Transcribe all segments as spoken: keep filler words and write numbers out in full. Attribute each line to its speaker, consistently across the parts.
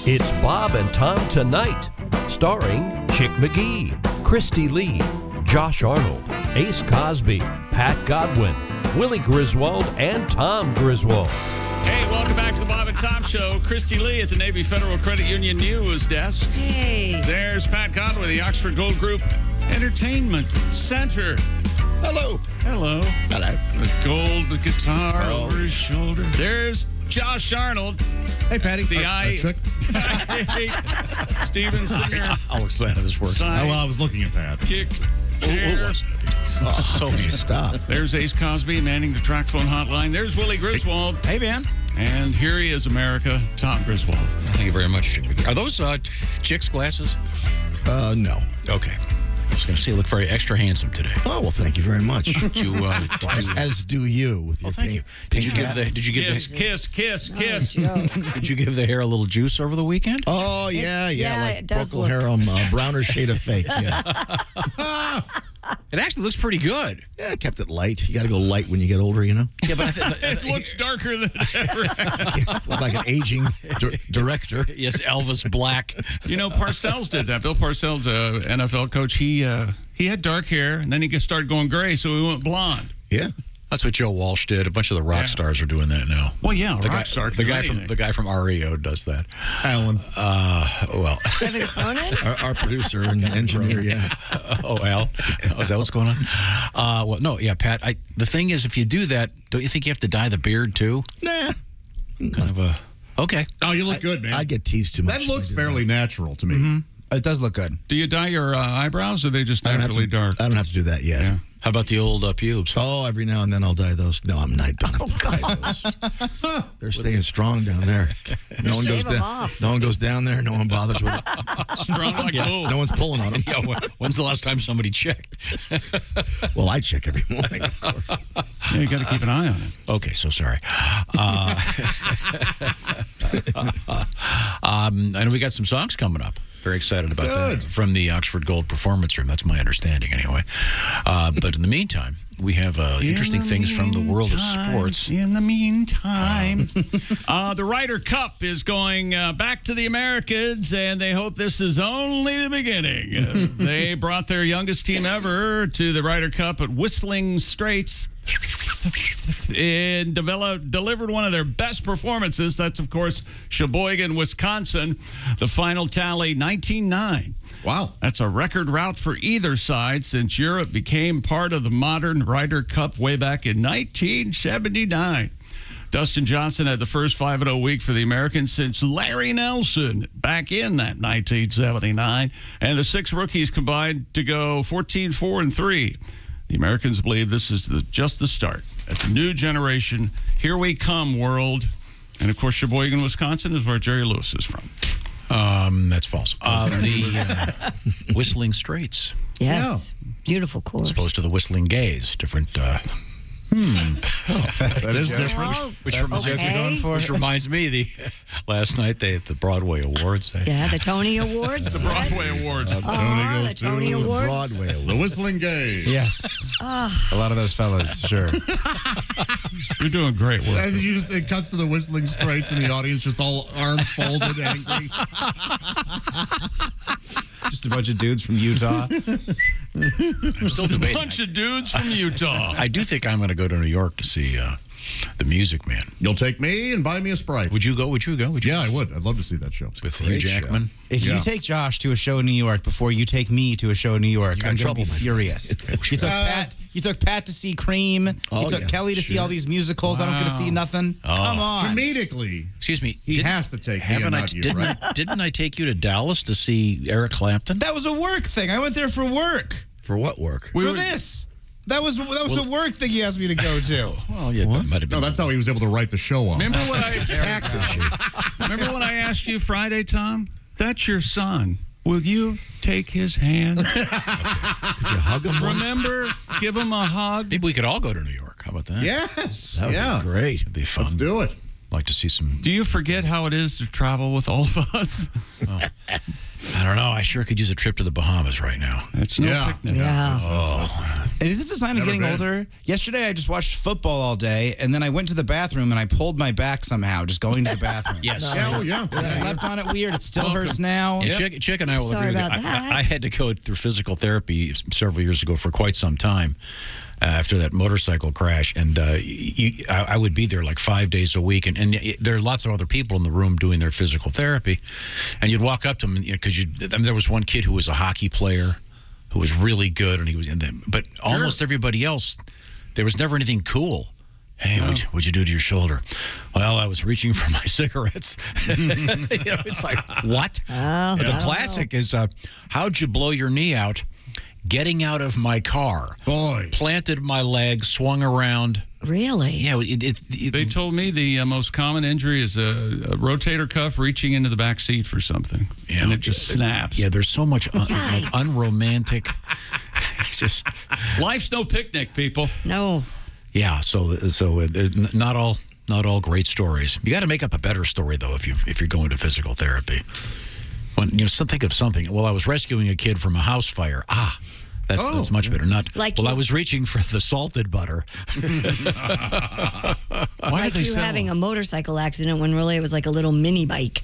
Speaker 1: It's Bob and Tom Tonight, starring Chick McGee, Kristi Lee, Josh Arnold, Ace Cosby, Pat Godwin, Willie Griswold, and Tom Griswold.
Speaker 2: Hey, welcome back to the Bob and Tom Show. Kristi Lee at the Navy Federal Credit Union News Desk.
Speaker 3: Hey.
Speaker 2: There's Pat Godwin, the Oxford Gold Group Entertainment Center.
Speaker 4: Hello.
Speaker 2: Hello.
Speaker 4: Hello.
Speaker 2: The gold guitar
Speaker 4: Oh.
Speaker 2: over his shoulder. There's Josh Arnold.
Speaker 4: Hey, Patty.
Speaker 2: The
Speaker 4: uh,
Speaker 2: eye.
Speaker 4: uh, trick.
Speaker 2: Stevenson here.
Speaker 5: I'll explain how this works.
Speaker 2: Side
Speaker 4: Oh, well, I was looking at Pat.
Speaker 2: kick.
Speaker 5: Who- who
Speaker 2: Chair.
Speaker 5: was it?
Speaker 4: Oh,
Speaker 5: So weird.
Speaker 4: stop.
Speaker 2: There's Ace Cosby manning the track phone hotline. There's Willie Griswold.
Speaker 5: Hey, man.
Speaker 2: And here he is, America, Tom Griswold.
Speaker 5: Thank you very much, Chick. Are those uh, Chick's glasses?
Speaker 4: Uh, no.
Speaker 5: Okay. I was going to say, you look very extra handsome today.
Speaker 4: Oh, well, thank you very much.
Speaker 5: Did you, uh,
Speaker 4: as, as do you with your
Speaker 5: oh, thank
Speaker 4: pink,
Speaker 5: you. Did you
Speaker 4: pink
Speaker 5: give the?
Speaker 4: hat.
Speaker 5: Did you give
Speaker 2: Kiss,
Speaker 5: the?
Speaker 2: kiss, kiss, kiss.
Speaker 3: Oh,
Speaker 5: Did you give the hair a little juice over the weekend?
Speaker 4: Oh, yeah, yeah.
Speaker 3: yeah,
Speaker 4: like
Speaker 3: it does
Speaker 4: Procol
Speaker 3: look-
Speaker 4: Harum, uh, browner shade of fake. Yeah.
Speaker 5: It actually looks pretty good.
Speaker 4: Yeah, I kept it light. You got to go light when you get older, you know?
Speaker 5: Yeah, but I think
Speaker 2: It looks darker than ever.
Speaker 4: Look like an aging di- director.
Speaker 5: yes, Elvis Black.
Speaker 2: You know, Parcells did that. Bill Parcells, uh, N F L coach, he uh, he had dark hair, and then he just started going gray, so he went blonde.
Speaker 4: Yeah.
Speaker 5: That's what Joe Walsh did. A bunch of the rock
Speaker 2: Yeah.
Speaker 5: stars are doing that now.
Speaker 2: Well, yeah,
Speaker 5: The
Speaker 2: rock
Speaker 5: guy,
Speaker 2: star.
Speaker 5: the
Speaker 2: can do
Speaker 5: guy from
Speaker 2: anything.
Speaker 5: the guy from R E O does that.
Speaker 4: Alan.
Speaker 5: Uh, well,
Speaker 3: Kevin Cronin?
Speaker 4: Our, our producer and engineer, yeah.
Speaker 5: oh, Al, oh, is that what's going on? Uh, well, no, yeah, Pat. I, the thing is, if you do that, don't you think you have to dye the beard too?
Speaker 4: Nah.
Speaker 5: Kind of a okay.
Speaker 6: Oh, you look good, man.
Speaker 4: I get teased too much.
Speaker 6: that
Speaker 4: if I
Speaker 6: looks
Speaker 4: do
Speaker 6: fairly natural to me.
Speaker 5: Mm-hmm.
Speaker 7: It does look good.
Speaker 2: Do you dye your uh, eyebrows, or are they just
Speaker 4: I don't have
Speaker 2: naturally
Speaker 4: to,
Speaker 2: dark?
Speaker 4: I don't have to do that yet.
Speaker 2: Yeah.
Speaker 5: How about the old uh, pubes?
Speaker 4: Oh, every now and then I'll dye those. No, I'm not. I don't have to dye those. They're staying strong down there. No one goes
Speaker 3: Shave 'em
Speaker 4: down.
Speaker 3: off.
Speaker 4: No one goes down there. No one bothers with it.
Speaker 2: Strong like gold.
Speaker 4: No one's pulling on them.
Speaker 5: Yeah, when- when's the last time somebody checked?
Speaker 4: Well, I check every morning, of course.
Speaker 2: Yeah, you got to keep an eye on it.
Speaker 5: Okay, so sorry. Uh, um, I know we got some songs coming up. Very excited about
Speaker 6: Good.
Speaker 5: that. From the Oxford Gold Performance Room. That's my understanding, anyway. Uh, but in the meantime, we have uh, interesting
Speaker 2: In
Speaker 5: things from the world of
Speaker 2: meantime,
Speaker 5: sports.
Speaker 2: In the meantime, uh, the Ryder Cup is going uh, back to the Americans, and they hope this is only the beginning. Uh, they brought their youngest team ever to the Ryder Cup at Whistling Straits and developed, delivered one of their best performances. That's, of course, Sheboygan, Wisconsin. The final tally, nineteen nine.
Speaker 6: Wow.
Speaker 2: That's a record route for either side since Europe became part of the modern Ryder Cup way back in nineteen seventy-nine. Dustin Johnson had the first five and oh week for the Americans since Larry Nelson back in that nineteen seventy-nine. And the six rookies combined to go fourteen four and three. The Americans believe this is the, just the start. At the new generation, here we come, world. And, of course, Sheboygan, Wisconsin is where Jerry Lewis is from.
Speaker 5: Um, that's false. Uh, the uh, Whistling Straits,
Speaker 3: Yes. Beautiful course.
Speaker 5: as opposed to the Whistling Gays. Different. Uh,
Speaker 6: That is different.
Speaker 3: Oh,
Speaker 5: which,
Speaker 3: that's
Speaker 5: reminds,
Speaker 3: okay.
Speaker 5: which reminds me, the last night they at the Broadway Awards. They,
Speaker 3: Yeah, the Tony Awards.
Speaker 2: The Broadway
Speaker 3: yes.
Speaker 2: Awards.
Speaker 3: Oh,
Speaker 6: goes
Speaker 3: the Tony
Speaker 6: to
Speaker 3: Awards.
Speaker 4: Broadway.
Speaker 6: The Whistling Gay.
Speaker 7: Yes. A lot of those fellas, sure.
Speaker 2: You're doing great work.
Speaker 6: And you just, it cuts to the Whistling Straits and the audience just all arms folded, angry.
Speaker 7: Just a bunch of dudes from Utah.
Speaker 5: I'm still
Speaker 2: A
Speaker 5: debating.
Speaker 2: bunch of dudes from Utah.
Speaker 5: I do think I'm going to go to New York to see uh, the Music Man.
Speaker 6: You'll take me and buy me a Sprite.
Speaker 5: Would you go? Would you go? Would you?
Speaker 6: Yeah, I would. I'd love to see that show.
Speaker 5: With Hugh
Speaker 4: Great show.
Speaker 5: Jackman.
Speaker 7: If
Speaker 6: Yeah.
Speaker 7: you take Josh to a show in New York before you take me to a show in New York,
Speaker 4: You're in
Speaker 7: I'm going to
Speaker 4: trouble,
Speaker 7: be
Speaker 4: my friend.
Speaker 7: furious. You took
Speaker 6: Uh,
Speaker 7: Pat. You took Pat to see Cream.
Speaker 4: Oh,
Speaker 7: you took
Speaker 4: yeah,
Speaker 7: Kelly to see
Speaker 4: sure.
Speaker 7: all these musicals. I don't get to see nothing. Come on.
Speaker 6: Comedically,
Speaker 5: Excuse me.
Speaker 6: he
Speaker 5: didn't-
Speaker 6: has to take me
Speaker 5: Haven't
Speaker 6: and
Speaker 5: I?
Speaker 6: not you,
Speaker 5: Didn't,
Speaker 6: right?
Speaker 5: didn't I take you to Dallas to see Eric Clapton?
Speaker 7: That was a work thing. I went there for work.
Speaker 4: For what work?
Speaker 7: for this. That was that was a work thing you asked me to go to.
Speaker 5: Well, yeah, that might have been.
Speaker 6: No, that's how he was able to write the show off.
Speaker 2: Remember what I
Speaker 4: Tax issue.
Speaker 2: remember what I asked you Friday, Tom? That's your son. Will you take his hand?
Speaker 4: Could you hug him once?
Speaker 2: Remember, give him a hug.
Speaker 5: Maybe we could all go to New York. How about that?
Speaker 6: Yes.
Speaker 4: That would
Speaker 6: yeah.
Speaker 4: be great.
Speaker 5: It'd be fun.
Speaker 6: Let's do it.
Speaker 5: Like to see some.
Speaker 2: Do you forget how it is to travel with all of us?
Speaker 5: I don't know. I sure could use a trip to the Bahamas right now.
Speaker 2: It's no
Speaker 6: Yeah.
Speaker 2: picnic.
Speaker 3: Yeah.
Speaker 5: Oh.
Speaker 7: Is this a sign of
Speaker 6: Never
Speaker 7: getting
Speaker 6: been.
Speaker 7: older? Yesterday, I just watched football all day, and then I went to the bathroom and I pulled my back somehow, just going to the bathroom.
Speaker 5: Yes.
Speaker 6: Yeah, oh, yeah.
Speaker 7: I slept on it weird. It still hurts now.
Speaker 5: Yeah, Chick, Chick and I will
Speaker 3: Sorry
Speaker 5: agree with
Speaker 3: about
Speaker 5: you.
Speaker 3: that.
Speaker 5: I, I had to go through physical therapy several years ago for quite some time uh, after that motorcycle crash. And uh, you, I, I would be there like five days a week. And, and there are lots of other people in the room doing their physical therapy. And you'd walk up to them because you, know, I mean, there was one kid who was a hockey player who was really good. and he was in them, But almost everybody else, there was never anything cool. Hey, what'd, you, what'd you do to your shoulder? Well, I was reaching for my cigarettes. you know, it's like, what?
Speaker 3: Oh,
Speaker 5: But
Speaker 3: I
Speaker 5: the
Speaker 3: don't
Speaker 5: classic is, uh, how'd you blow your knee out? Getting out of my car.
Speaker 6: Boy.
Speaker 5: Planted my leg, swung around.
Speaker 3: Really?
Speaker 5: Yeah, it, it, it,
Speaker 2: They told me the uh, most common injury is a, a rotator cuff reaching into the back seat for something,
Speaker 5: Yeah.
Speaker 2: and it just snaps.
Speaker 5: yeah, there's so much un, like,
Speaker 3: Yikes.
Speaker 5: unromantic. It's just,
Speaker 2: Life's no picnic, people.
Speaker 3: No.
Speaker 5: yeah. So, so uh, n- not all, not all great stories. You got to make up a better story though if you if you're going to physical therapy. When you know, so think of something. Well, I was rescuing a kid from a house fire. Ah. That's,
Speaker 6: Oh.
Speaker 5: that's much better. Not
Speaker 3: Like
Speaker 5: well.
Speaker 3: you-
Speaker 5: I was reaching for the salted butter.
Speaker 2: Why
Speaker 3: Like
Speaker 2: did they
Speaker 3: you
Speaker 2: sell
Speaker 3: having
Speaker 2: them?
Speaker 3: a motorcycle accident when really it was like a little mini bike.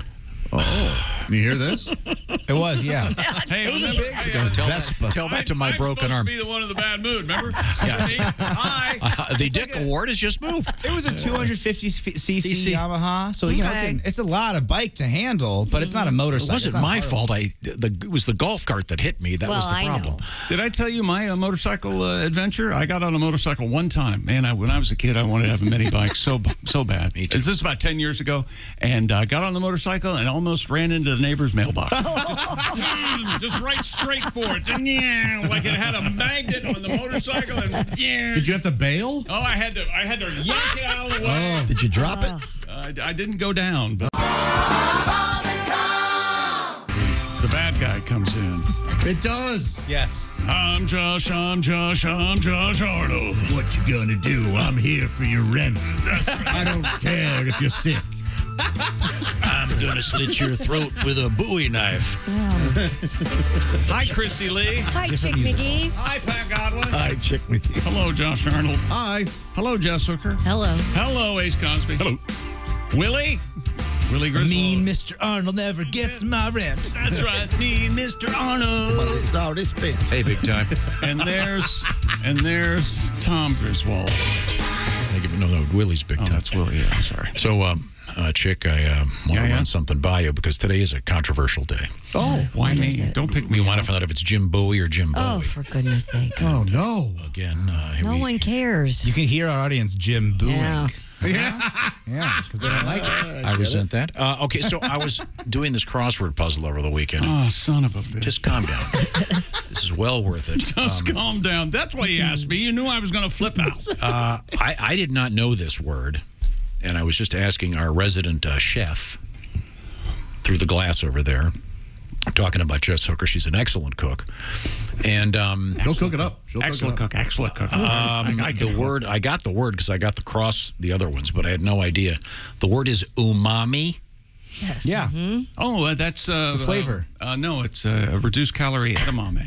Speaker 6: Oh, you hear this?
Speaker 7: It was, yeah.
Speaker 2: Hey, remember? Hey,
Speaker 5: Tell
Speaker 4: Vespa.
Speaker 5: that, tell that to my
Speaker 2: I'm
Speaker 5: broken
Speaker 2: supposed
Speaker 5: arm.
Speaker 2: to be the one in the bad mood, remember?
Speaker 5: Yeah.
Speaker 2: Me? Hi.
Speaker 5: Uh, the Dick Award has just moved.
Speaker 7: It was a two hundred fifty c c
Speaker 5: C C.
Speaker 7: Yamaha, so you know
Speaker 3: Okay.
Speaker 7: it- it's a lot of bike to handle, but it's not a
Speaker 5: It
Speaker 7: motorcycle.
Speaker 5: wasn't
Speaker 7: It's not
Speaker 5: my
Speaker 7: hard.
Speaker 5: fault. I the it was the golf cart that hit me. That
Speaker 3: Well,
Speaker 5: was the
Speaker 3: I
Speaker 5: problem.
Speaker 3: know.
Speaker 2: Did I tell you my uh, motorcycle uh, adventure? I got on a motorcycle one time. Man, I, when I was a kid, I wanted to have a mini bike so so bad.
Speaker 5: Me too.
Speaker 2: This is about ten years ago, and I uh, got on the motorcycle and almost ran into the neighbor's mailbox. just, just right straight for it. Yeah, like it had a magnet on the motorcycle, and yeah.
Speaker 6: Did you have to bail?
Speaker 2: Oh, I had to. I had to yank it out of the way.
Speaker 4: Did you drop it?
Speaker 2: Uh, I, I didn't go down, but the bad guy comes in.
Speaker 6: It does.
Speaker 7: Yes.
Speaker 2: I'm Josh. I'm Josh. I'm Josh Arnold.
Speaker 6: What you gonna do? I'm here for your rent. I don't care if you're sick.
Speaker 5: I'm gonna slit your throat with a Bowie knife.
Speaker 2: Hi, Kristi Lee.
Speaker 3: Hi, Chick McGee.
Speaker 2: Hi, Pat Godwin.
Speaker 4: I check with you.
Speaker 2: Hello, Josh Arnold.
Speaker 6: Hi.
Speaker 2: Hello, Jess Hooker.
Speaker 3: Hello.
Speaker 2: Hello, Ace Cosby. Hello. Willie. Willie Griswold.
Speaker 7: Mean Mister Arnold never gets my rent.
Speaker 2: That's right. Mean Mister Arnold.
Speaker 4: It's already spent.
Speaker 5: Hey, big time.
Speaker 2: And there's and there's Tom Griswold.
Speaker 5: No, no, Willie's big
Speaker 2: Oh,
Speaker 5: time.
Speaker 2: that's Willie. Yeah, sorry.
Speaker 5: So, um, uh, Chick, I uh, want to
Speaker 2: Yeah, yeah.
Speaker 5: run something by you because today is a controversial day.
Speaker 2: Oh, why me?
Speaker 3: is it?
Speaker 2: Don't pick me.
Speaker 5: We want to find out if it's Jim Bowie or Jim Bowie.
Speaker 3: Oh, for goodness sake.
Speaker 6: Oh no.
Speaker 5: Again, uh, here
Speaker 3: No
Speaker 5: we-
Speaker 3: one cares.
Speaker 7: You can hear our audience Jim booing.
Speaker 3: Yeah.
Speaker 6: Yeah.
Speaker 7: Yeah, because they don't like it.
Speaker 5: I resent that. Uh, okay, so I was doing this crossword puzzle over the weekend.
Speaker 2: Oh, son of a bitch.
Speaker 5: Just calm down. This is well worth it.
Speaker 2: Just calm down. That's why you asked me. You knew I was going to flip out.
Speaker 5: Uh, I, I did not know this word, and I was just asking our resident uh, chef through the glass over there. I'm talking about Jess Hooker. She's an excellent cook. And um,
Speaker 6: She'll cook it up. She'll
Speaker 2: Excellent
Speaker 6: cook
Speaker 2: cook. Excellent cook.
Speaker 5: um,
Speaker 2: I, I
Speaker 5: the
Speaker 2: can
Speaker 5: word, I got the word because I got the cross the other ones, but I had no idea. The word is umami.
Speaker 3: Yes.
Speaker 7: Yeah.
Speaker 2: Oh, uh, that's uh,
Speaker 7: It's a flavor.
Speaker 2: Uh, uh, no, it's uh, a reduced calorie edamame.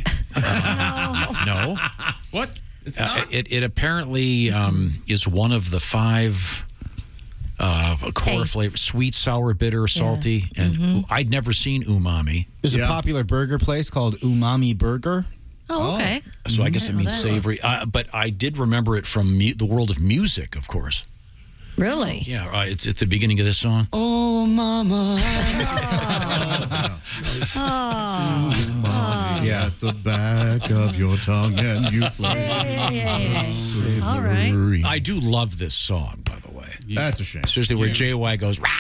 Speaker 5: No.
Speaker 2: What? It's
Speaker 5: Uh,
Speaker 2: not.
Speaker 5: it, it apparently um, is one of the five uh, core
Speaker 3: Tastes.
Speaker 5: flavors: sweet, sour, bitter, salty. And u- I'd never seen umami,
Speaker 7: There's
Speaker 6: Yeah.
Speaker 7: a popular burger place called Umami Burger.
Speaker 3: Oh, okay.
Speaker 5: so I guess it
Speaker 3: know
Speaker 5: means
Speaker 3: that.
Speaker 5: savory. Uh, but I did remember it from mu- the world of music, of course.
Speaker 3: Really?
Speaker 5: Yeah, uh, it's at the beginning of this song.
Speaker 7: Oh, mama.
Speaker 3: Oh.
Speaker 6: Yeah. At the back of your tongue and you fly.
Speaker 3: Hey. All right.
Speaker 5: I do love this song, by the way.
Speaker 6: That's a shame.
Speaker 5: Especially where J Y goes, "Rah!"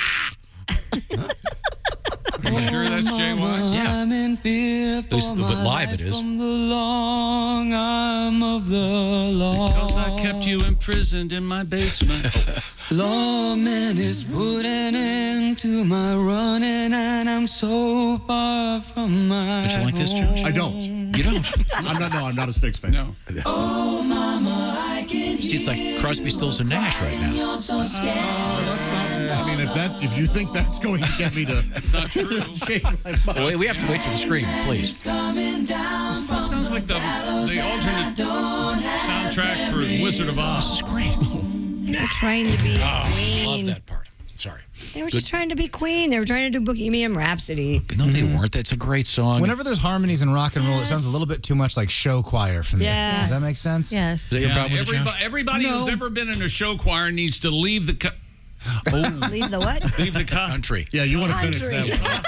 Speaker 2: Are you sure that's J Y?
Speaker 5: Yeah.
Speaker 7: I'm in fear
Speaker 5: At least-
Speaker 7: for
Speaker 5: but
Speaker 7: my
Speaker 5: live it
Speaker 7: life
Speaker 5: is.
Speaker 7: From the long arm of the law.
Speaker 2: Because I kept you imprisoned in my basement.
Speaker 7: Lawman is putting an end to my running, and I'm so far from my
Speaker 5: Don't you like this, Josh?
Speaker 6: I don't.
Speaker 5: You You don't?
Speaker 6: I'm not. No, I'm not a Styx fan.
Speaker 2: No.
Speaker 8: Oh, mama, I can
Speaker 5: See, it's like Crosby, Stills, and Nash right now.
Speaker 8: you're so scared.
Speaker 6: Oh, that's not. I mean, if that, if you think that's going to get me to,
Speaker 2: It's not true.
Speaker 6: change my mind.
Speaker 5: Wait, we have to wait for the scream, please.
Speaker 8: Coming down from
Speaker 2: Sounds like the, the alternate soundtrack for Wizard of Oz.
Speaker 5: This is great.
Speaker 3: They were trying to be
Speaker 5: Love
Speaker 3: queen.
Speaker 5: that part. Sorry.
Speaker 3: They were just trying to be queen. They were trying to do Bohemian Rhapsody.
Speaker 5: No, they weren't. That's a great song.
Speaker 7: Whenever there's harmonies in rock and roll, it sounds a little bit too much like show choir for me.
Speaker 3: Yes.
Speaker 7: Does that make sense?
Speaker 3: Yes.
Speaker 5: Is that your
Speaker 2: Yeah,
Speaker 5: problem with it, John?
Speaker 2: everybody everybody who's ever been in a show choir needs to leave the... Co- oh,
Speaker 3: Leave the what?
Speaker 2: leave the co-
Speaker 5: Country.
Speaker 6: Yeah, you want to finish
Speaker 3: Country.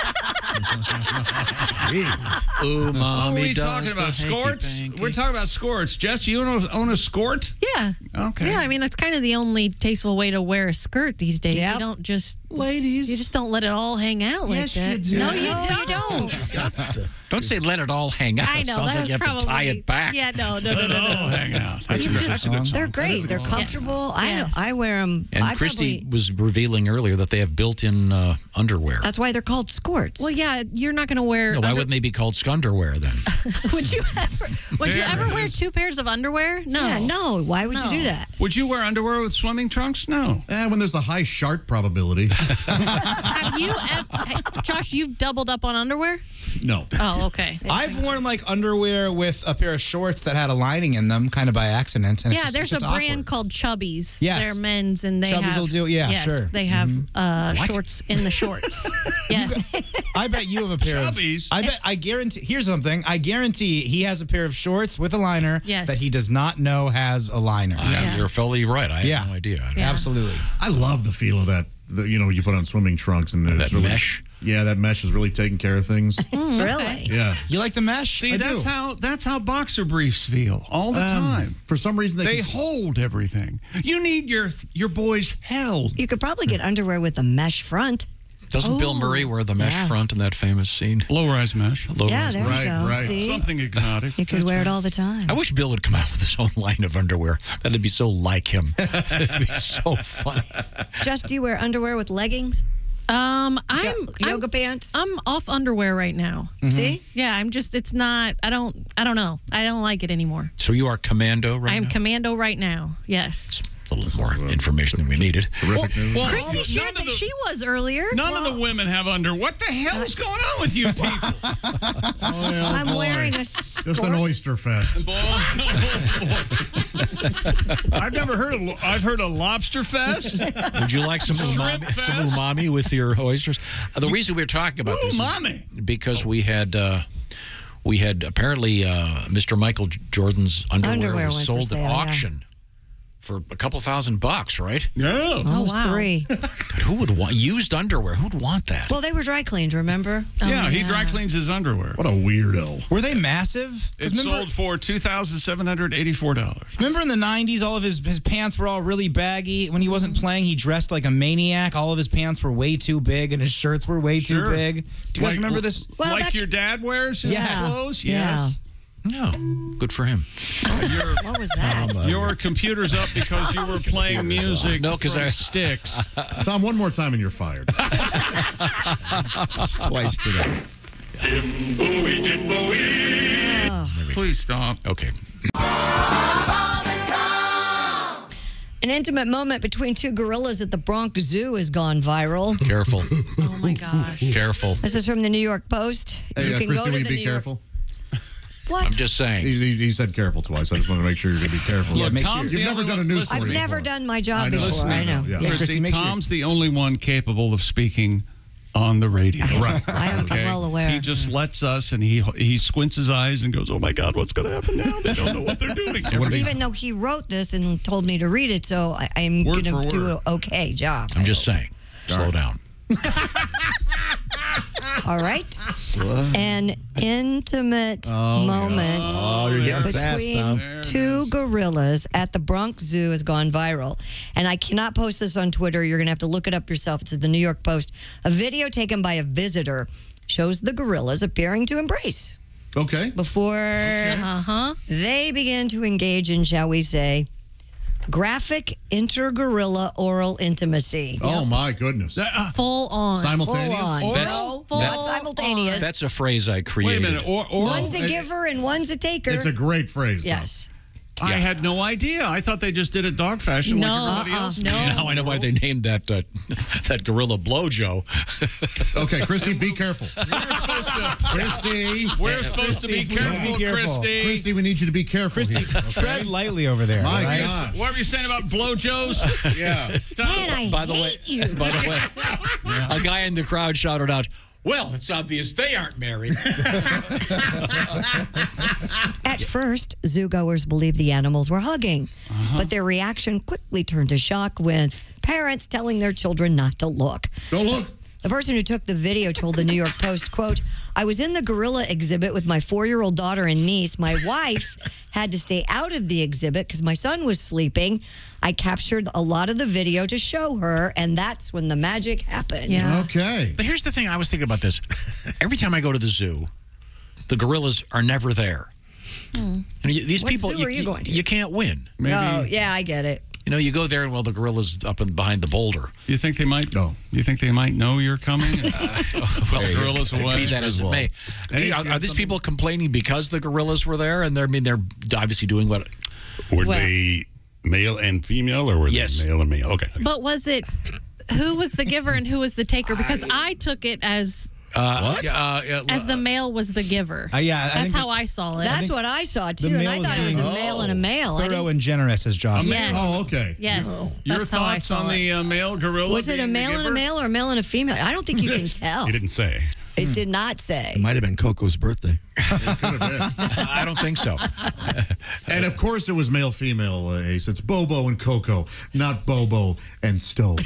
Speaker 6: that one.
Speaker 5: Ooh,
Speaker 2: Oh,
Speaker 5: mommy
Speaker 2: are we
Speaker 5: does
Speaker 2: talking about
Speaker 5: the
Speaker 2: skorts?
Speaker 5: hanky-panky.
Speaker 2: We're talking about skorts. Jess, you own a, own a skort?
Speaker 9: Yeah.
Speaker 2: Okay.
Speaker 9: Yeah, I mean, that's kind of the only tasteful way to wear a skirt these days.
Speaker 3: Yep.
Speaker 9: You don't just,
Speaker 4: Ladies.
Speaker 9: you just don't let it all hang out like
Speaker 4: Yes,
Speaker 9: that.
Speaker 4: you do.
Speaker 9: No, you
Speaker 3: No, you
Speaker 9: don't.
Speaker 3: don't.
Speaker 5: Don't say let it all hang out.
Speaker 9: I
Speaker 5: It
Speaker 9: know.
Speaker 5: sounds
Speaker 9: That
Speaker 5: like
Speaker 9: was
Speaker 5: you have
Speaker 9: probably,
Speaker 5: to tie it back.
Speaker 9: Yeah, no, no, no, no,
Speaker 2: Oh,
Speaker 9: no.
Speaker 2: hang out.
Speaker 7: That's a good, that's a good song.
Speaker 3: They're great. They're comfortable. I
Speaker 9: Yes.
Speaker 3: I wear them.
Speaker 5: And
Speaker 3: I
Speaker 5: Kristi
Speaker 3: probably,
Speaker 5: was revealing earlier that they have built-in uh, underwear.
Speaker 3: that's why they're called skorts.
Speaker 9: Well, yeah, you're not going to wear.
Speaker 5: No, why
Speaker 9: under-
Speaker 5: wouldn't they be called skunderwear then?
Speaker 9: would you ever? Would you
Speaker 2: There
Speaker 9: ever
Speaker 2: it
Speaker 9: wear
Speaker 2: is.
Speaker 9: two pairs of underwear? No.
Speaker 3: Yeah, no. Why would you
Speaker 9: No.
Speaker 3: do that?
Speaker 2: Would you wear underwear with swimming trunks? No.
Speaker 6: Eh, when there's a high shark probability.
Speaker 9: Have you, ever, Josh? You've doubled up on underwear?
Speaker 6: No.
Speaker 9: Oh, okay.
Speaker 7: I've worn like underwear with a pair of shorts that had a lining in them, kind of by accident. And it's
Speaker 9: Yeah,
Speaker 7: just-
Speaker 9: there's
Speaker 7: it's
Speaker 9: a
Speaker 7: just
Speaker 9: brand
Speaker 7: awkward.
Speaker 9: called Chubbies.
Speaker 7: Yes.
Speaker 9: They're men's, and they
Speaker 7: Chubbies
Speaker 9: have.
Speaker 7: will do- yeah,
Speaker 9: yes,
Speaker 7: sure.
Speaker 9: They have uh, shorts in the shorts. Yes.
Speaker 7: I bet you have a pair
Speaker 2: Chubbies?
Speaker 7: of. I bet.
Speaker 9: Yes.
Speaker 7: I guarantee. Here's something. I guarantee he has a pair of shorts with a liner
Speaker 9: Yes.
Speaker 7: that he does not know has a liner.
Speaker 5: Yeah. You're fully right. I
Speaker 7: Yeah.
Speaker 5: have no idea. I don't-
Speaker 9: Yeah.
Speaker 7: Absolutely.
Speaker 6: I love the feel of that. The, you know, you put on swimming trunks and
Speaker 5: That
Speaker 6: it's really,
Speaker 5: mesh.
Speaker 6: Yeah, that mesh is really taking care of things.
Speaker 3: Really?
Speaker 6: Yeah.
Speaker 7: You like the mesh?
Speaker 2: See,
Speaker 6: I
Speaker 2: that's
Speaker 6: do.
Speaker 2: how that's how boxer briefs feel all the
Speaker 6: Um,
Speaker 2: time.
Speaker 6: For some reason, they,
Speaker 2: They
Speaker 6: can,
Speaker 2: hold everything. You need your your boys held.
Speaker 3: You could probably get underwear with a mesh front.
Speaker 5: Doesn't Bill Murray wear the mesh
Speaker 3: Yeah.
Speaker 5: front in that famous scene?
Speaker 2: Low-rise mesh.
Speaker 5: Low
Speaker 3: Yeah,
Speaker 5: rise
Speaker 3: there
Speaker 6: Right,
Speaker 3: you go.
Speaker 6: right.
Speaker 3: See?
Speaker 2: Something exotic.
Speaker 3: You could
Speaker 2: That's
Speaker 3: wear it
Speaker 2: right.
Speaker 3: all the time.
Speaker 5: I wish Bill would come out with his own line of underwear. That'd be so like him. It'd be so funny.
Speaker 3: Just do you wear underwear with leggings?
Speaker 9: Um, I'm,
Speaker 3: Jo-
Speaker 9: I'm
Speaker 3: yoga pants?
Speaker 9: I'm off underwear right now.
Speaker 3: See?
Speaker 9: Yeah, I'm just. It's not. I don't. I don't know. I don't like it anymore.
Speaker 5: So you are commando right
Speaker 9: I'm
Speaker 5: now?
Speaker 9: commando right now. Yes.
Speaker 5: A little more information than we needed.
Speaker 6: terrific news.
Speaker 2: Well,
Speaker 9: Christy
Speaker 2: none
Speaker 9: shared
Speaker 2: of
Speaker 9: that
Speaker 2: the-
Speaker 9: she was earlier.
Speaker 2: None of the women have under. What the hell is going on with you people?
Speaker 6: Oh,
Speaker 3: I'm
Speaker 6: boy.
Speaker 3: wearing a
Speaker 6: Just an
Speaker 3: skirt.
Speaker 6: oyster fest.
Speaker 2: I've never heard of. I've heard of lobster fest.
Speaker 5: Would you like some
Speaker 2: Shrimp
Speaker 5: umami, some
Speaker 2: fest?
Speaker 5: umami with your oysters? Uh, the reason we were talking about this
Speaker 2: Umami.
Speaker 5: is because we had uh, we had apparently uh, Mister Michael J- Jordan's underwear,
Speaker 3: Underwear
Speaker 5: was
Speaker 3: went for
Speaker 5: sold
Speaker 3: sale,
Speaker 5: at
Speaker 3: yeah.
Speaker 5: auction for a couple thousand bucks, right?
Speaker 2: Yeah.
Speaker 3: Almost
Speaker 9: wow.
Speaker 3: three.
Speaker 5: God, who would want used underwear? Who'd want that?
Speaker 3: Well, they were dry cleaned, remember?
Speaker 2: Yeah, he
Speaker 9: yeah.
Speaker 2: dry cleans his underwear.
Speaker 6: What a weirdo.
Speaker 7: Were they massive? 'Cause
Speaker 2: It
Speaker 7: remember,
Speaker 2: sold for two thousand seven hundred eighty-four dollars.
Speaker 7: remember in the nineties, all of his, his pants were all really baggy. When he wasn't playing, he dressed like a maniac. All of his pants were way too big and his shirts were way
Speaker 2: Sure.
Speaker 7: too big. Do you guys
Speaker 2: Like-
Speaker 7: remember this?
Speaker 3: Well,
Speaker 2: like
Speaker 3: back-
Speaker 2: your dad wears his
Speaker 7: Yeah.
Speaker 2: clothes?
Speaker 3: Yeah.
Speaker 2: Yes.
Speaker 5: No, good for him.
Speaker 3: What was that?
Speaker 2: Your computer's up because you were playing music
Speaker 5: No, 'cause
Speaker 2: from
Speaker 5: I-
Speaker 2: Sticks.
Speaker 6: Tom, one more time and you're fired.
Speaker 4: Twice today.
Speaker 2: Please stop.
Speaker 5: Okay.
Speaker 3: An intimate moment between two gorillas at the Bronx Zoo has gone viral.
Speaker 5: Careful.
Speaker 9: Oh my gosh.
Speaker 5: Careful.
Speaker 3: This is from the New York Post.
Speaker 6: Hey,
Speaker 3: you
Speaker 6: uh,
Speaker 3: can
Speaker 6: Kristi,
Speaker 3: go to
Speaker 6: will you
Speaker 3: the
Speaker 6: be
Speaker 3: New York-
Speaker 6: careful?
Speaker 3: What?
Speaker 5: I'm just saying.
Speaker 6: He, he, he said careful twice. I just want to make sure you're going to be careful.
Speaker 7: Yeah,
Speaker 2: Look,
Speaker 7: make sure-
Speaker 2: Tom's
Speaker 6: You've
Speaker 2: the
Speaker 6: never
Speaker 2: only
Speaker 6: done a
Speaker 2: one-
Speaker 6: news
Speaker 2: listen,
Speaker 3: I've
Speaker 6: story
Speaker 3: never
Speaker 6: before.
Speaker 3: done my job
Speaker 6: I know.
Speaker 3: before. I know.
Speaker 6: Yeah.
Speaker 7: Yeah,
Speaker 2: Kristi,
Speaker 7: Kristi, make sure-
Speaker 2: Tom's the only one capable of speaking on the radio.
Speaker 6: Right.
Speaker 3: I am
Speaker 2: Okay.
Speaker 3: well aware.
Speaker 2: He just lets us, and he he squints his eyes and goes, "Oh my God, what's going to happen now? They don't know what they're doing."
Speaker 6: what do
Speaker 3: Even though he wrote this and told me to read it, so I, I'm
Speaker 2: Word
Speaker 3: going
Speaker 2: for
Speaker 3: to do
Speaker 2: word.
Speaker 3: an okay job.
Speaker 5: I'm just saying. Slow down.
Speaker 3: All right. An intimate moment
Speaker 4: Oh, you're getting sassed, Tom.
Speaker 3: between two gorillas at the Bronx Zoo has gone viral. And I cannot post this on Twitter. You're going to have to look it up yourself. It's at the New York Post. A video taken by a visitor shows the gorillas appearing to embrace
Speaker 6: Okay.
Speaker 3: before
Speaker 9: Uh huh.
Speaker 3: they begin to engage in, shall we say, graphic inter-gorilla oral intimacy.
Speaker 6: Oh, my goodness.
Speaker 9: Full on.
Speaker 6: Simultaneous?
Speaker 3: Full on.
Speaker 5: That's-
Speaker 3: No,
Speaker 9: full
Speaker 3: not simultaneous.
Speaker 5: That's a phrase I
Speaker 2: Wait
Speaker 5: created.
Speaker 2: a minute. Or, or
Speaker 3: one's a
Speaker 6: it-
Speaker 3: giver and one's a taker.
Speaker 6: It's a great phrase. though.
Speaker 3: yes.
Speaker 2: I
Speaker 5: Yeah.
Speaker 2: had no idea. I thought they just did it dog fashion
Speaker 9: No,
Speaker 2: like everybody
Speaker 9: uh-uh,
Speaker 2: else.
Speaker 9: no.
Speaker 5: Now I know why they named that uh, that gorilla Blojo.
Speaker 6: Okay, Kristi, be careful. Kristi.
Speaker 2: We're supposed to be
Speaker 7: Kristi, please
Speaker 2: careful,
Speaker 7: be careful.
Speaker 2: Kristi.
Speaker 6: Kristi, we need you to be careful.
Speaker 7: Kristi,
Speaker 6: here, okay?
Speaker 7: tread lightly over there.
Speaker 6: My
Speaker 7: right?
Speaker 6: gosh.
Speaker 2: What were you saying about blowjos?
Speaker 6: Yeah.
Speaker 3: Man, I
Speaker 5: By the
Speaker 3: hate
Speaker 5: way,
Speaker 3: you.
Speaker 5: by the way, a guy in the crowd shouted out, "Well, it's obvious they aren't married."
Speaker 3: At first, zoogoers believed the animals were hugging, but their reaction quickly turned to shock with parents telling their children not to look.
Speaker 6: Don't look.
Speaker 3: The person who took the video told the New York Post, quote, I was in the gorilla exhibit with my four-year-old daughter and niece. My wife had to stay out of the exhibit because my son was sleeping. I captured a lot of the video to show her, and that's when the magic happened.
Speaker 9: Yeah.
Speaker 6: Okay.
Speaker 5: But here's the thing: I was thinking about this. Every time I go to the zoo, the gorillas are never there. And you, these
Speaker 3: What
Speaker 5: people,
Speaker 3: zoo
Speaker 5: you,
Speaker 3: are you going to?
Speaker 5: you can't win.
Speaker 2: Maybe.
Speaker 3: Oh, yeah, I get it.
Speaker 5: You know, you go there and well, the gorilla's up and behind the boulder.
Speaker 2: You think they might?
Speaker 6: No.
Speaker 2: You think they might know you're coming?
Speaker 5: Well,
Speaker 2: the gorillas away.
Speaker 5: Be that as it may.
Speaker 6: Hey,
Speaker 5: are,
Speaker 6: see,
Speaker 5: are these
Speaker 6: something-
Speaker 5: people complaining because the gorillas were there? And they're, I mean, they're obviously doing what?
Speaker 10: Were
Speaker 3: Well-
Speaker 10: they male and female, or were
Speaker 5: Yes.
Speaker 10: they male and male? Okay.
Speaker 9: But was it who was the giver and who was the taker? Because I, took it as
Speaker 5: Uh, what? Uh, uh,
Speaker 9: as the male was the giver.
Speaker 7: Uh, yeah, I
Speaker 9: That's
Speaker 7: think
Speaker 9: how
Speaker 7: the-
Speaker 9: I saw it.
Speaker 3: That's
Speaker 7: think
Speaker 3: what I saw,
Speaker 7: the
Speaker 3: too, and
Speaker 7: male
Speaker 3: I
Speaker 7: was
Speaker 3: thought it was a
Speaker 7: being-
Speaker 3: male and a male. I
Speaker 7: Thorough
Speaker 3: didn't-
Speaker 7: and generous, as Josh.
Speaker 9: Yes.
Speaker 6: Oh, okay.
Speaker 9: Yes.
Speaker 2: Your
Speaker 9: That's how I
Speaker 2: thoughts
Speaker 9: saw
Speaker 2: on
Speaker 9: it.
Speaker 2: the uh, male gorilla?
Speaker 3: Was it a
Speaker 2: being the
Speaker 3: male and a
Speaker 2: giver?
Speaker 3: male or a male and a female? I don't think you can tell.
Speaker 10: He didn't say.
Speaker 3: It did not say.
Speaker 4: It might have been Coco's birthday.
Speaker 6: It could have been.
Speaker 5: I don't think so.
Speaker 6: And of course it was male female, uh, Ace. It's Bobo and Coco, not Bobo and Stobo.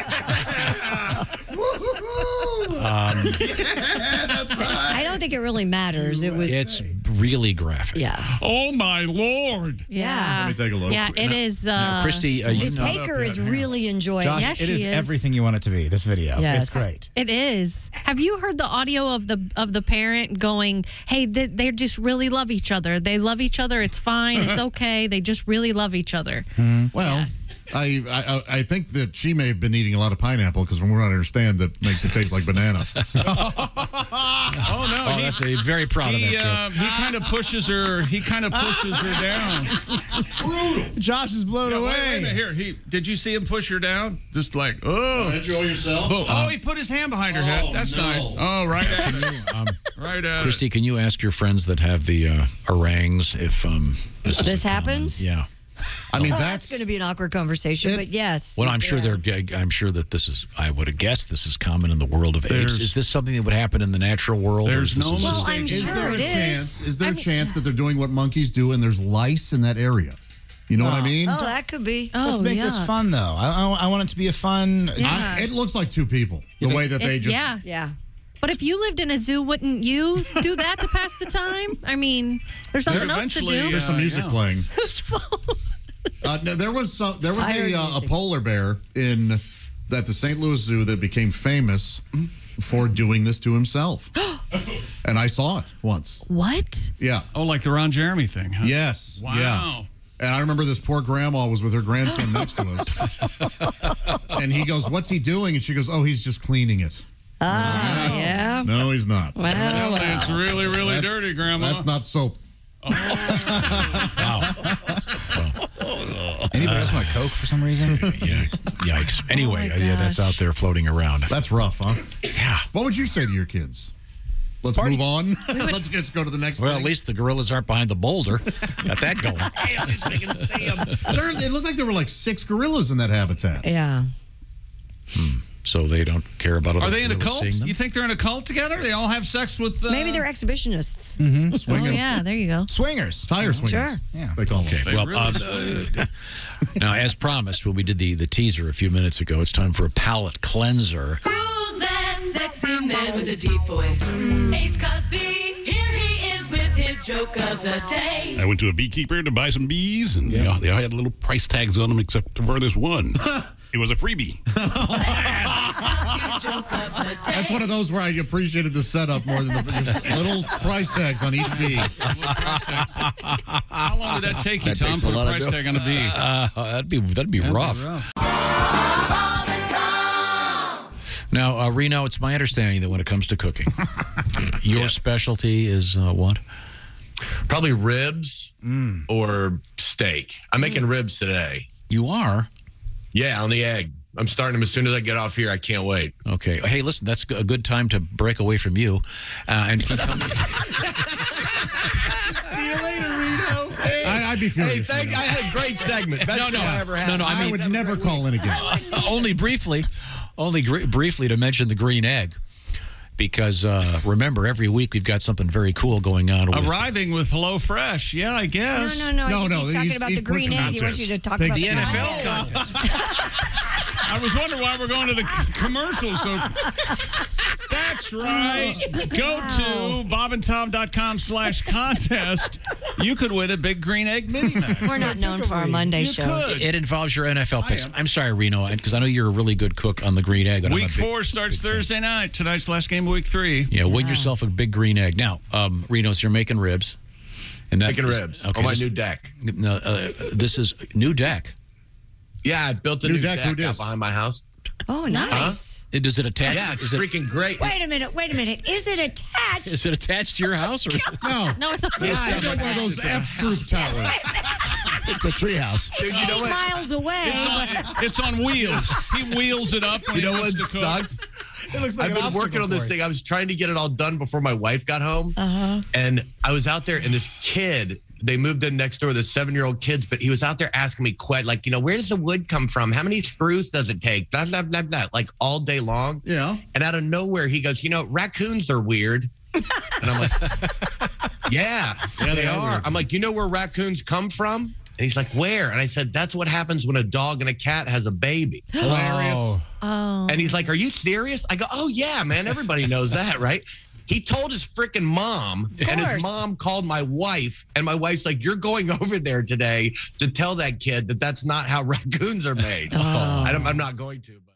Speaker 5: Um,
Speaker 6: That's right.
Speaker 3: I don't think it really matters. It was.
Speaker 5: It's really graphic.
Speaker 3: Yeah.
Speaker 2: Oh, my Lord.
Speaker 3: Yeah.
Speaker 6: Let me take a look.
Speaker 9: Yeah, it is. Uh,
Speaker 5: Now, Christy, uh,
Speaker 3: The
Speaker 5: you know,
Speaker 3: taker is really enjoying
Speaker 7: Josh,
Speaker 9: Yes,
Speaker 7: it
Speaker 9: she
Speaker 7: is,
Speaker 9: is.
Speaker 7: everything you want it to be, this video.
Speaker 3: Yes.
Speaker 7: It's great.
Speaker 9: It is. Have you heard the audio of the of the parent going, "Hey, they, they just really love each other. They love each other. It's fine. It's okay. They just really love each other."
Speaker 6: Well, I, I I think that she may have been eating a lot of pineapple because from what I understand, that makes it taste like banana.
Speaker 2: Oh, no.
Speaker 5: oh,
Speaker 2: he,
Speaker 5: that's a, very proud of that
Speaker 2: he,
Speaker 5: kid.
Speaker 2: uh, he kind of pushes her. He kind of pushes her down.
Speaker 7: Josh is blown
Speaker 2: Yeah, wait,
Speaker 7: away.
Speaker 2: wait a minute. Here, he did you see him push her down? Just like, oh.
Speaker 6: Enjoy yourself.
Speaker 2: Oh, oh, he put his hand behind her head.
Speaker 6: Oh,
Speaker 2: That's
Speaker 6: no.
Speaker 2: nice. Oh, right at it.
Speaker 5: Um,
Speaker 2: Right at it.
Speaker 5: Christy, can you ask your friends that have the uh, orangs if um, this, is
Speaker 3: This
Speaker 5: a common-
Speaker 3: happens?
Speaker 5: Yeah.
Speaker 6: I mean,
Speaker 3: Oh, that's,
Speaker 6: that's
Speaker 3: going to be an awkward conversation,
Speaker 6: It-
Speaker 3: but yes.
Speaker 5: Well, I'm sure
Speaker 3: Yeah.
Speaker 5: they're. I'm sure that this is. I would have guessed this is common in the world of apes.
Speaker 2: There's-
Speaker 5: Is this something that would happen in the natural world? or
Speaker 2: There's
Speaker 5: is this
Speaker 2: no
Speaker 5: a-
Speaker 3: Well, I'm
Speaker 2: mistake.
Speaker 6: Is
Speaker 3: sure
Speaker 6: there a
Speaker 3: it is.
Speaker 6: chance? Is there
Speaker 3: I
Speaker 6: a
Speaker 3: mean-
Speaker 6: chance that they're doing what monkeys do and there's lice in that area? You know what I mean?
Speaker 3: Oh, that could be.
Speaker 7: Let's
Speaker 9: Oh,
Speaker 7: make
Speaker 9: yeah.
Speaker 7: this fun, though. I, I, I want it to be a fun.
Speaker 9: Yeah.
Speaker 6: I- it looks like two people. The way that they
Speaker 9: It-
Speaker 6: just
Speaker 9: yeah.
Speaker 3: Yeah.
Speaker 9: But if you lived in a zoo, wouldn't you do that to pass the time? I mean, there's nothing else to
Speaker 2: eventually,
Speaker 9: do.
Speaker 6: there's some
Speaker 2: Uh,
Speaker 6: music
Speaker 2: yeah.
Speaker 6: playing.
Speaker 9: Whose fault?
Speaker 6: Uh, no, there was some, there was
Speaker 3: I heard
Speaker 6: a, uh, a
Speaker 3: music.
Speaker 6: polar bear in at the Saint Louis Zoo that became famous for doing this to himself, and I saw it once.
Speaker 9: What?
Speaker 6: Yeah.
Speaker 2: Oh, like the Ron Jeremy thing, huh?
Speaker 6: Yes.
Speaker 2: Wow.
Speaker 6: Yeah. And I remember this poor grandma was with her grandson next to us, and he goes, "What's he doing?" And she goes, "Oh, he's just cleaning it."
Speaker 3: Ah, yeah.
Speaker 6: No, he's not.
Speaker 3: Well,
Speaker 2: Tell me it's really, really
Speaker 6: That's-
Speaker 2: dirty, Grandma.
Speaker 6: That's not soap.
Speaker 5: Wow.
Speaker 7: Anybody else want a Coke for some reason?
Speaker 5: Yeah. Yikes. Anyway,
Speaker 9: my
Speaker 5: uh, yeah, that's
Speaker 9: gosh.
Speaker 5: out there floating around.
Speaker 6: That's rough, huh?
Speaker 5: Yeah.
Speaker 6: What would you say to your kids? Let's
Speaker 7: Party.
Speaker 6: move on. let's, let's go to the next
Speaker 5: Well,
Speaker 6: thing.
Speaker 5: at least the gorillas aren't behind the boulder. Got that going.
Speaker 6: There, it looked like there were like six gorillas in that habitat.
Speaker 3: yeah.
Speaker 5: So they don't care about other
Speaker 2: Are they in a
Speaker 5: gorillas
Speaker 2: cult?
Speaker 5: seeing them?
Speaker 2: You think they're in a cult together? They all have sex with. Uh,
Speaker 3: Maybe they're exhibitionists.
Speaker 6: Mm-hmm.
Speaker 9: Oh,
Speaker 6: Swinging.
Speaker 9: yeah, there you go.
Speaker 7: Swingers.
Speaker 6: Tire swingers.
Speaker 3: Sure.
Speaker 7: Yeah.
Speaker 6: They call them.
Speaker 5: Okay, well,
Speaker 2: really
Speaker 5: um, uh, now, as promised, when we did the, the teaser a few minutes ago, it's time for a palate cleanser.
Speaker 8: Who's that sexy man with a deep voice? Ace Cosby, here he is with his joke of the day.
Speaker 10: I went to a beekeeper to buy some bees, and they, all, they all had little price tags on them except for this one. It was a freebie.
Speaker 8: his joke of the day.
Speaker 6: That's one of those where I appreciated the setup more than the just little price tags on each bee.
Speaker 2: How long did that take you,
Speaker 4: That
Speaker 2: Tom?
Speaker 4: takes a
Speaker 2: Put a
Speaker 4: lot of
Speaker 2: price
Speaker 4: dough.
Speaker 2: tag on a bee.
Speaker 5: Uh, that'd be that'd be
Speaker 2: That'd be
Speaker 5: rough.
Speaker 2: rough.
Speaker 5: Now, uh, Reno, it's my understanding that when it comes to cooking, your
Speaker 11: Yeah.
Speaker 5: specialty is uh, what?
Speaker 11: Probably ribs or steak. I'm making ribs today.
Speaker 5: You are?
Speaker 11: Yeah, on the egg. I'm starting them as soon as I get off here. I can't wait.
Speaker 5: Okay. Hey, listen, that's a good time to break away from you. Uh, and
Speaker 6: See you later, Reno. Hey, I, I'd be furious.
Speaker 11: Hey, thank, I had a great segment. Best
Speaker 5: No, no.
Speaker 11: show I ever had.
Speaker 5: No, no, I
Speaker 6: I,
Speaker 5: mean-
Speaker 6: would never call in again.
Speaker 5: only briefly, only gr- briefly to mention the green egg. Because uh, remember, every week we've got something very cool going on. With
Speaker 2: Arriving with Hello Fresh. Yeah, I guess.
Speaker 3: No, no, no.
Speaker 6: No,
Speaker 3: I think
Speaker 6: no,
Speaker 3: he's talking
Speaker 6: he's-
Speaker 3: about
Speaker 6: he's
Speaker 3: the green
Speaker 6: pushing
Speaker 3: egg. He wants
Speaker 6: contest.
Speaker 3: you to talk
Speaker 6: Big
Speaker 3: about
Speaker 5: the
Speaker 3: the
Speaker 5: N F L
Speaker 3: contest.
Speaker 5: contest.
Speaker 2: I was wondering why we're going to the c- commercials. So that's right. Go to bobandtom.com slash contest. You could win a big green egg mini Mac.
Speaker 3: We're not known for our Monday
Speaker 2: You
Speaker 3: show.
Speaker 2: could.
Speaker 5: It involves your N F L picks.
Speaker 6: am.
Speaker 5: I'm sorry, Reno, because I know you're a really good cook on the green egg. and I'm a
Speaker 2: Week
Speaker 5: big-
Speaker 2: four starts
Speaker 5: big fan.
Speaker 2: Thursday night. Tonight's last game of week three.
Speaker 5: Yeah, win yourself a big green egg. Now, um, Reno, so you're making ribs. And that
Speaker 11: Making
Speaker 5: is-
Speaker 11: ribs
Speaker 5: Okay,
Speaker 11: on my
Speaker 5: this,
Speaker 11: new deck.
Speaker 5: no, uh, this is new deck.
Speaker 11: Yeah, I built a
Speaker 6: New
Speaker 11: new,
Speaker 6: deck,
Speaker 11: deck,
Speaker 6: who
Speaker 11: out
Speaker 6: dis?
Speaker 11: behind my house.
Speaker 3: Oh, nice.
Speaker 5: It- Does it attach?
Speaker 11: Yeah, it's
Speaker 5: is, it,
Speaker 11: freaking great.
Speaker 3: Wait a minute. Wait a minute. Is it attached?
Speaker 5: is it attached to your house? Or
Speaker 6: No.
Speaker 9: No, it's a
Speaker 6: Yeah,
Speaker 9: food.
Speaker 6: I got one of those F Troop towers.
Speaker 4: It's a treehouse.
Speaker 11: Dude, you know
Speaker 3: Eight
Speaker 11: what?
Speaker 3: miles away.
Speaker 2: It's on, it's on wheels. He wheels it up when
Speaker 11: You
Speaker 2: he
Speaker 11: know what
Speaker 2: wants to cook.
Speaker 11: sucks?
Speaker 7: It looks like
Speaker 11: I've
Speaker 7: an
Speaker 11: been working
Speaker 7: obstacle
Speaker 11: on this
Speaker 7: course.
Speaker 11: thing. I was trying to get it all done before my wife got home. Uh-huh. And I was out there, and this kid, they moved in next door, the seven-year-old kids, but he was out there asking me, quite like, you know, where does the wood come from? How many screws does it take? Blah, blah, blah, blah, like all day long.
Speaker 6: Yeah.
Speaker 11: And out of nowhere, he goes, you know, raccoons are weird. And I'm like, yeah,
Speaker 6: Yeah,
Speaker 11: they
Speaker 6: they are
Speaker 11: are.
Speaker 6: weird.
Speaker 11: I'm like, you know where raccoons come from? And he's like, where? And I said, that's what happens when a dog and a cat has a baby.
Speaker 6: Hilarious.
Speaker 3: Oh.
Speaker 11: And he's like, are you serious? I go, oh, yeah, man. Everybody knows that, right? He told his freaking mom, and
Speaker 3: course.
Speaker 11: his mom called my wife, and my wife's like, you're going over there today to tell that kid that that's not how raccoons are made. And I'm, I'm not going to. But